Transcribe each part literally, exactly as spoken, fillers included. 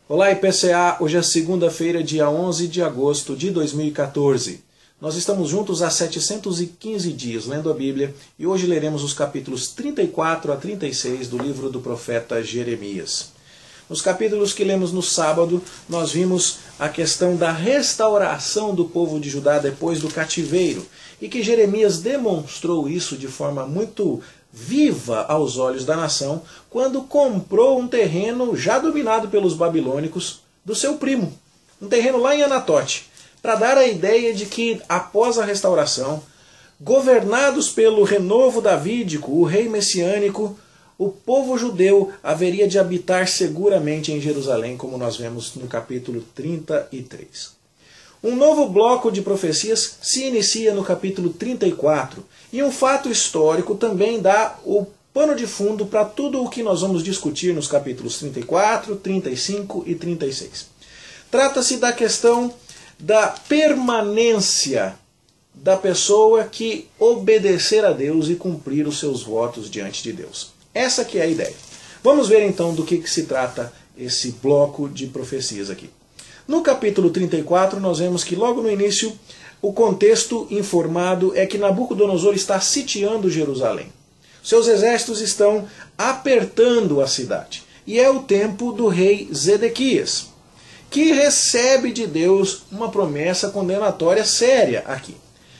Olá I P C A, hoje é segunda-feira, dia onze de agosto de dois mil e quatorze. Nós estamos juntos há setecentos e quinze dias lendo a Bíblia e hoje leremos os capítulos trinta e quatro a trinta e seis do livro do profeta Jeremias. Nos capítulos que lemos no sábado, nós vimos a questão da restauração do povo de Judá depois do cativeiro e que Jeremias demonstrou isso de forma muito viva aos olhos da nação, quando comprou um terreno já dominado pelos babilônicos do seu primo, um terreno lá em Anatote, para dar a ideia de que após a restauração, governados pelo renovo davídico, o rei messiânico, o povo judeu haveria de habitar seguramente em Jerusalém, como nós vemos no capítulo trinta e três. Um novo bloco de profecias se inicia no capítulo trinta e quatro, e um fato histórico também dá o pano de fundo para tudo o que nós vamos discutir nos capítulos trinta e quatro, trinta e cinco e trinta e seis. Trata-se da questão da permanência da pessoa que obedecer a Deus e cumprir os seus votos diante de Deus. Essa que é a ideia. Vamos ver então do que, que se trata esse bloco de profecias aqui. No capítulo trinta e quatro, nós vemos que logo no início, o contexto informado é que Nabucodonosor está sitiando Jerusalém. Seus exércitos estão apertando a cidade. E é o tempo do rei Zedequias, que recebe de Deus uma promessa condenatória séria aqui.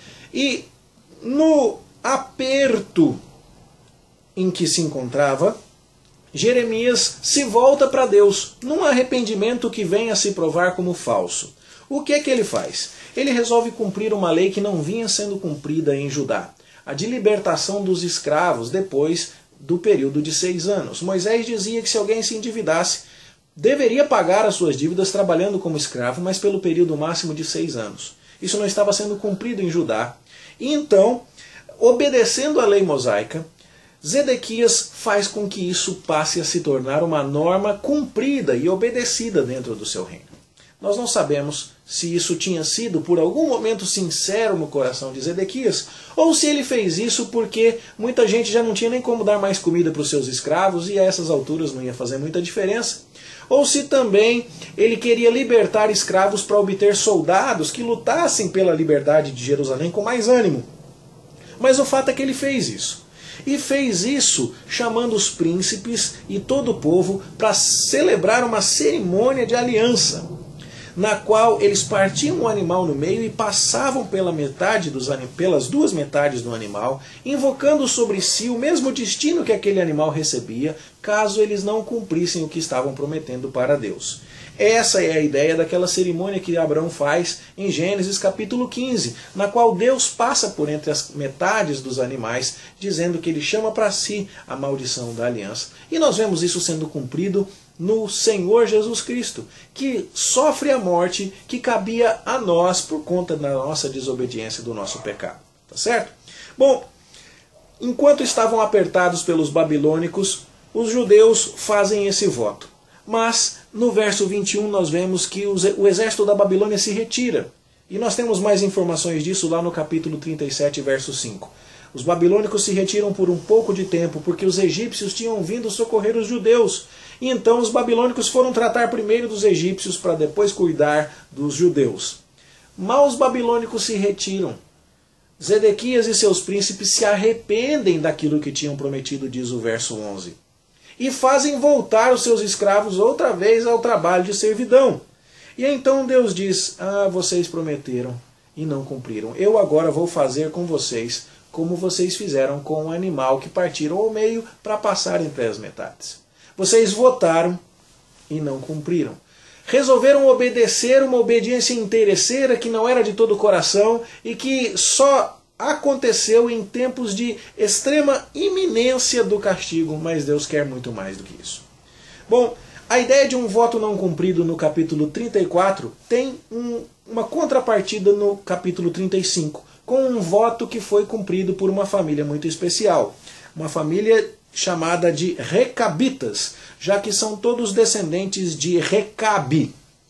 E no aperto em que se encontrava, Jeremias se volta para Deus, num arrependimento que vem a se provar como falso. O que é que ele faz? Ele resolve cumprir uma lei que não vinha sendo cumprida em Judá, a de libertação dos escravos depois do período de seis anos. Moisés dizia que se alguém se endividasse, deveria pagar as suas dívidas trabalhando como escravo, mas pelo período máximo de seis anos. Isso não estava sendo cumprido em Judá. E então, obedecendo à lei mosaica, Zedequias faz com que isso passe a se tornar uma norma cumprida e obedecida dentro do seu reino. Nós não sabemos se isso tinha sido por algum momento sincero no coração de Zedequias, ou se ele fez isso porque muita gente já não tinha nem como dar mais comida para os seus escravos e a essas alturas não ia fazer muita diferença. Ou se também ele queria libertar escravos para obter soldados que lutassem pela liberdade de Jerusalém com mais ânimo. Mas o fato é que ele fez isso. E fez isso chamando os príncipes e todo o povo para celebrar uma cerimônia de aliança, na qual eles partiam o animal no meio e passavam pela metade dos, pelas duas metades do animal, invocando sobre si o mesmo destino que aquele animal recebia, caso eles não cumprissem o que estavam prometendo para Deus. Essa é a ideia daquela cerimônia que Abraão faz em Gênesis capítulo quinze, na qual Deus passa por entre as metades dos animais, dizendo que ele chama para si a maldição da aliança. E nós vemos isso sendo cumprido no Senhor Jesus Cristo, que sofre a morte que cabia a nós por conta da nossa desobediência, do nosso pecado. Tá certo? Bom, enquanto estavam apertados pelos babilônicos, os judeus fazem esse voto. Mas no verso vinte e um nós vemos que o exército da Babilônia se retira. E nós temos mais informações disso lá no capítulo trinta e sete, verso cinco. Os babilônicos se retiram por um pouco de tempo, porque os egípcios tinham vindo socorrer os judeus. E então os babilônicos foram tratar primeiro dos egípcios para depois cuidar dos judeus. Mal os babilônicos se retiram, Zedequias e seus príncipes se arrependem daquilo que tinham prometido, diz o verso onze. E fazem voltar os seus escravos outra vez ao trabalho de servidão. E então Deus diz, ah, vocês prometeram e não cumpriram. Eu agora vou fazer com vocês como vocês fizeram com o animal que partiram ao meio para passar entre as metades. Vocês votaram e não cumpriram. Resolveram obedecer uma obediência interesseira que não era de todo o coração e que só aconteceu em tempos de extrema iminência do castigo, mas Deus quer muito mais do que isso. Bom, a ideia de um voto não cumprido no capítulo trinta e quatro tem um, uma contrapartida no capítulo trinta e cinco, com um voto que foi cumprido por uma família muito especial. Uma família chamada de Recabitas, já que são todos descendentes de Recabe,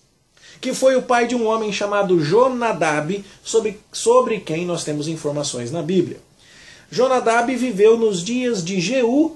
que foi o pai de um homem chamado Jonadab, sobre, sobre quem nós temos informações na Bíblia. Jonadab viveu nos dias de Jeú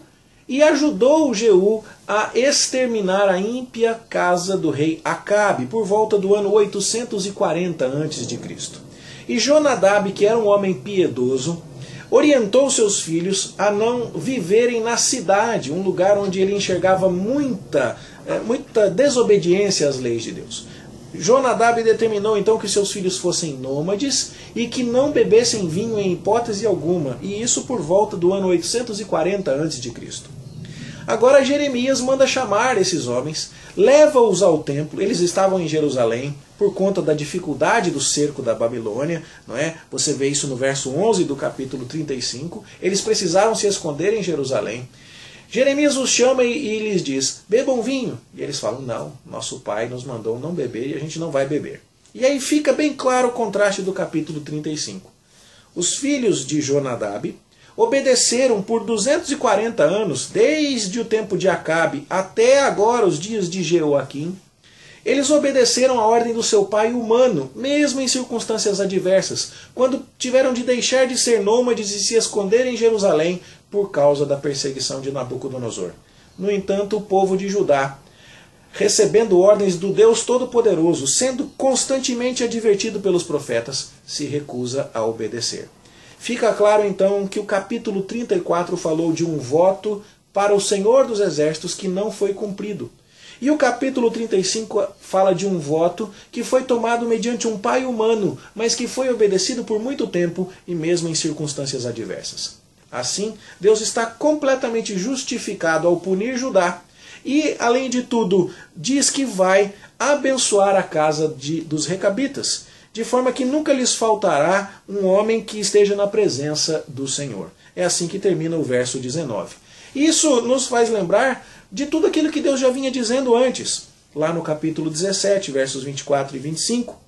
e ajudou Jeú a exterminar a ímpia casa do rei Acabe, por volta do ano oitocentos e quarenta antes de Cristo. E Jonadab, que era um homem piedoso, orientou seus filhos a não viverem na cidade, um lugar onde ele enxergava muita, muita desobediência às leis de Deus. Jonadab determinou então que seus filhos fossem nômades e que não bebessem vinho em hipótese alguma, e isso por volta do ano oitocentos e quarenta antes de Cristo. Agora Jeremias manda chamar esses homens, leva-os ao templo. Eles estavam em Jerusalém por conta da dificuldade do cerco da Babilônia, não é? Você vê isso no verso onze do capítulo trinta e cinco. Eles precisaram se esconder em Jerusalém. Jeremias os chama e, e lhes diz, bebam vinho. E eles falam, não, nosso pai nos mandou não beber e a gente não vai beber. E aí fica bem claro o contraste do capítulo trinta e cinco. Os filhos de Jonadab obedeceram por duzentos e quarenta anos, desde o tempo de Acabe até agora os dias de Jeoaquim. Eles obedeceram a ordem do seu pai humano, mesmo em circunstâncias adversas, quando tiveram de deixar de ser nômades e se esconder em Jerusalém por causa da perseguição de Nabucodonosor. No entanto, o povo de Judá, recebendo ordens do Deus Todo-Poderoso, sendo constantemente advertido pelos profetas, se recusa a obedecer. Fica claro então que o capítulo trinta e quatro falou de um voto para o Senhor dos Exércitos que não foi cumprido. E o capítulo trinta e cinco fala de um voto que foi tomado mediante um pai humano, mas que foi obedecido por muito tempo e mesmo em circunstâncias adversas. Assim, Deus está completamente justificado ao punir Judá e, além de tudo, diz que vai abençoar a casa de, dos recabitas, de forma que nunca lhes faltará um homem que esteja na presença do Senhor. É assim que termina o verso dezenove. Isso nos faz lembrar de tudo aquilo que Deus já vinha dizendo antes, lá no capítulo dezessete, versos vinte e quatro e vinte e cinco,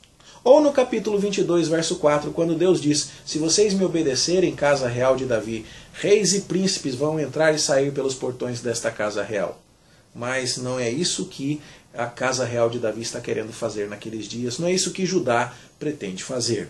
ou no capítulo vinte e dois, verso quatro, quando Deus diz, se vocês me obedecerem, casa real de Davi, reis e príncipes vão entrar e sair pelos portões desta casa real. Mas não é isso que a casa real de Davi está querendo fazer naqueles dias, não é isso que Judá pretende fazer.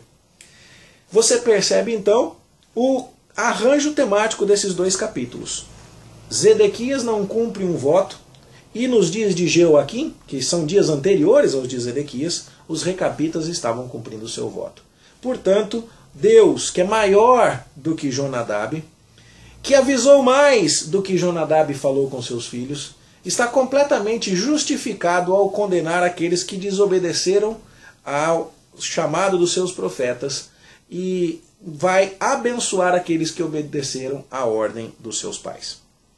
Você percebe então o arranjo temático desses dois capítulos. Zedequias não cumpre um voto, e nos dias de Jeoaquim, que são dias anteriores aos dias de Zedequias, os recabitas estavam cumprindo o seu voto. Portanto, Deus, que é maior do que Jonadab, que avisou mais do que Jonadab falou com seus filhos, está completamente justificado ao condenar aqueles que desobedeceram ao chamado dos seus profetas e vai abençoar aqueles que obedeceram à ordem dos seus pais.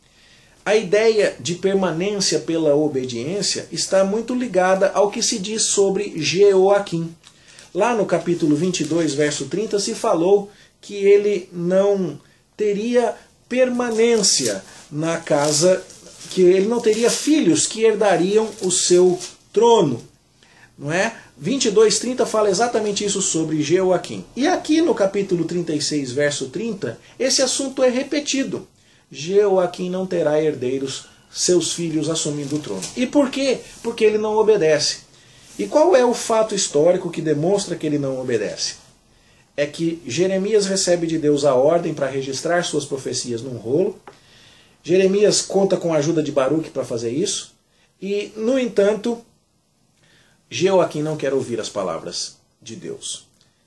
A ideia de permanência pela obediência está muito ligada ao que se diz sobre Jeoaquim. Lá no capítulo vinte e dois, verso trinta, se falou que ele não teria permanência na casa, que ele não teria filhos que herdariam o seu trono. Não é? vinte e dois, trinta fala exatamente isso sobre Jeoaquim. E aqui no capítulo trinta e seis, verso trinta, esse assunto é repetido. Jeoaquim não terá herdeiros, seus filhos assumindo o trono. E por quê? Porque ele não obedece. E qual é o fato histórico que demonstra que ele não obedece? É que Jeremias recebe de Deus a ordem para registrar suas profecias num rolo. Jeremias conta com a ajuda de Baruque para fazer isso. E, no entanto, Jeoaquim não quer ouvir as palavras de Deus.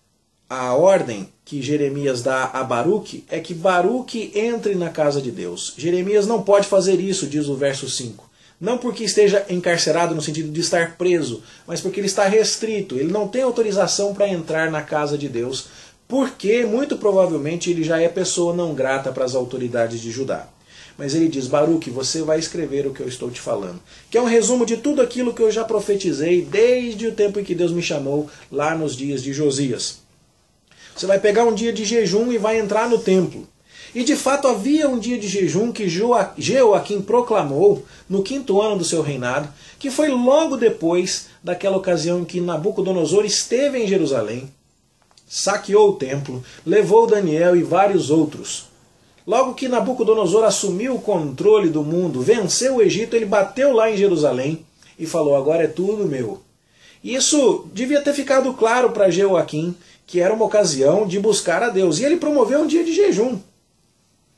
A ordem que Jeremias dá a Baruque é que Baruque entre na casa de Deus. Jeremias não pode fazer isso, diz o verso cinco. Não porque esteja encarcerado no sentido de estar preso, mas porque ele está restrito. Ele não tem autorização para entrar na casa de Deus, porque muito provavelmente ele já é pessoa não grata para as autoridades de Judá. Mas ele diz, Baruque, você vai escrever o que eu estou te falando. Que é um resumo de tudo aquilo que eu já profetizei desde o tempo em que Deus me chamou, lá nos dias de Josias. Você vai pegar um dia de jejum e vai entrar no templo. E de fato havia um dia de jejum que Jeoaquim proclamou no quinto ano do seu reinado, que foi logo depois daquela ocasião em que Nabucodonosor esteve em Jerusalém, saqueou o templo, levou Daniel e vários outros. Logo que Nabucodonosor assumiu o controle do mundo, venceu o Egito, ele bateu lá em Jerusalém e falou, agora é tudo meu. Isso devia ter ficado claro para Jeoaquim, que era uma ocasião de buscar a Deus. E ele promoveu um dia de jejum.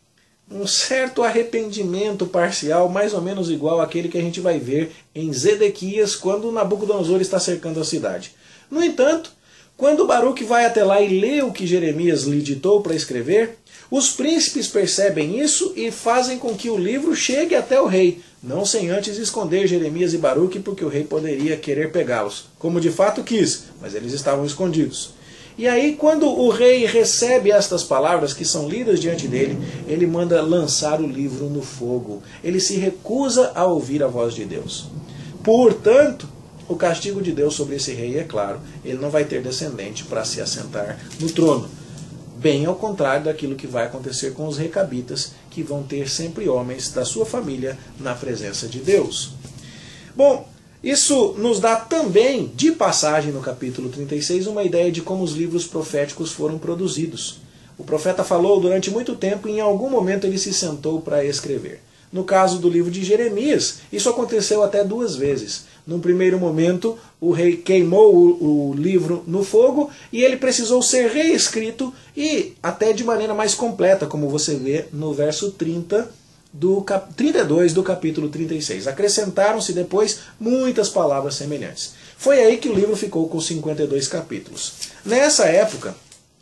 um certo arrependimento parcial, mais ou menos igual àquele que a gente vai ver em Zedequias, quando Nabucodonosor está cercando a cidade. No entanto, quando Baruque vai até lá e lê o que Jeremias lhe ditou para escrever, os príncipes percebem isso e fazem com que o livro chegue até o rei, não sem antes esconder Jeremias e Baruque, porque o rei poderia querer pegá-los, como de fato quis, mas eles estavam escondidos. E aí, quando o rei recebe estas palavras que são lidas diante dele, ele manda lançar o livro no fogo. Ele se recusa a ouvir a voz de Deus. Portanto, o castigo de Deus sobre esse rei é claro, ele não vai ter descendente para se assentar no trono. Bem ao contrário daquilo que vai acontecer com os recabitas, que vão ter sempre homens da sua família na presença de Deus. Bom, isso nos dá também, de passagem no capítulo trinta e seis, uma ideia de como os livros proféticos foram produzidos. O profeta falou durante muito tempo e em algum momento ele se sentou para escrever. No caso do livro de Jeremias, isso aconteceu até duas vezes. Num primeiro momento, o rei queimou o, o livro no fogo e ele precisou ser reescrito e até de maneira mais completa, como você vê no verso trinta do cap... trinta e dois do capítulo trinta e seis. Acrescentaram-se depois muitas palavras semelhantes. Foi aí que o livro ficou com cinquenta e dois capítulos. Nessa época,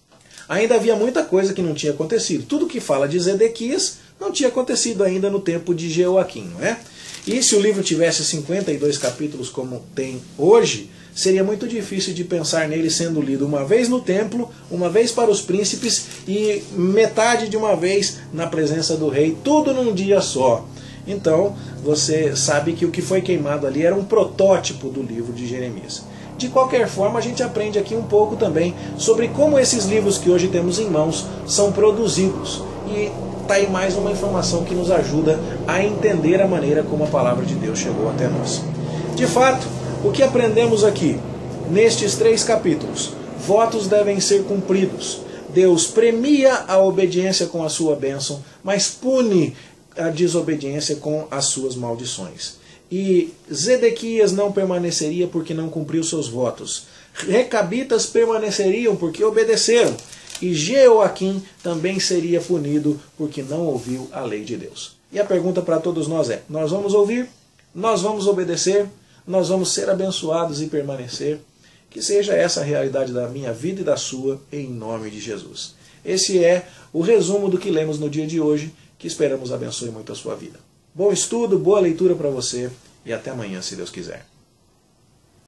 ainda havia muita coisa que não tinha acontecido. Tudo que fala de Zedequias não tinha acontecido ainda no tempo de Jeoaquim, não é? E se o livro tivesse cinquenta e dois capítulos como tem hoje, seria muito difícil de pensar nele sendo lido uma vez no templo, uma vez para os príncipes e metade de uma vez na presença do rei, tudo num dia só. Então, você sabe que o que foi queimado ali era um protótipo do livro de Jeremias. De qualquer forma, a gente aprende aqui um pouco também sobre como esses livros que hoje temos em mãos são produzidos. E está aí mais uma informação que nos ajuda a entender a maneira como a palavra de Deus chegou até nós. De fato, o que aprendemos aqui, nestes três capítulos? Votos devem ser cumpridos. Deus premia a obediência com a sua bênção, mas pune a desobediência com as suas maldições. E Zedequias não permaneceria porque não cumpriu seus votos. Recabitas permaneceriam porque obedeceram. E Jeoaquim também seria punido porque não ouviu a lei de Deus. E a pergunta para todos nós é, nós vamos ouvir? Nós vamos obedecer? Nós vamos ser abençoados e permanecer? Que seja essa a realidade da minha vida e da sua, em nome de Jesus. Esse é o resumo do que lemos no dia de hoje, que esperamos abençoe muito a sua vida. Bom estudo, boa leitura para você e até amanhã, se Deus quiser.